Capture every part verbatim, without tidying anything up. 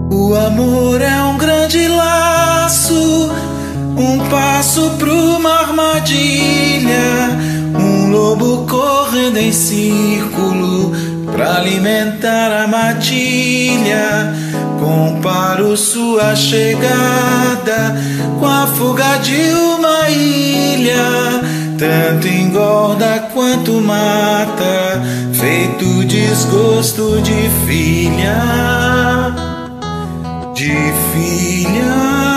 O amor é um grande laço, um passo para uma armadilha, um lobo correndo em círculo pra alimentar a matilha. Comparo sua chegada com a fuga de uma ilha, tanto engorda quanto mata, feito desgosto de filha, de filha.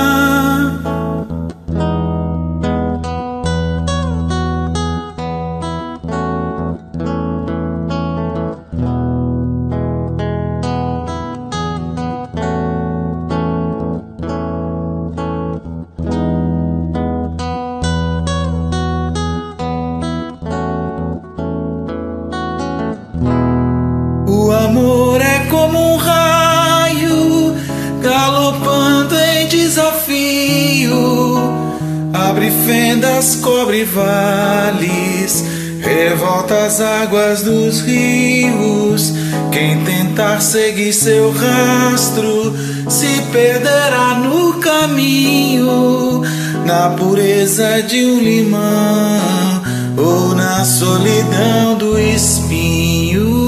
O amor é como um raio galopando em desafio, abre fendas, cobre vales, revolta as águas dos rios. Quem tentar seguir seu rastro se perderá no caminho, na pureza de um limão ou na solidão do espinho.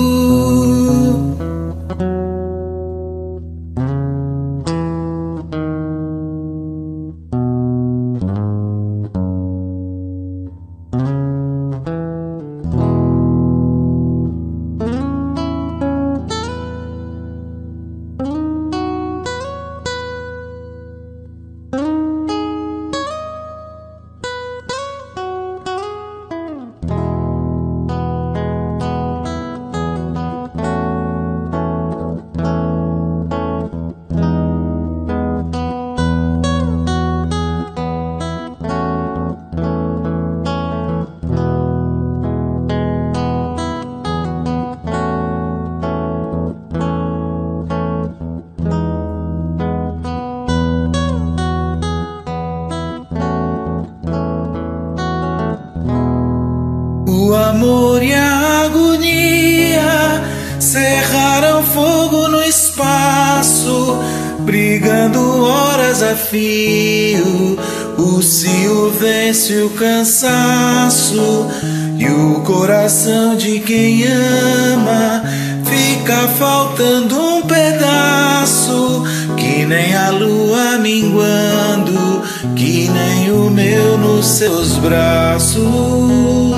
O amor e a agonia cerraram fogo no espaço, brigando horas a fio. O cio vence o cansaço e o coração de quem ama fica faltando um pedaço, que nem a lua minguando, que nem o meu nos seus braços.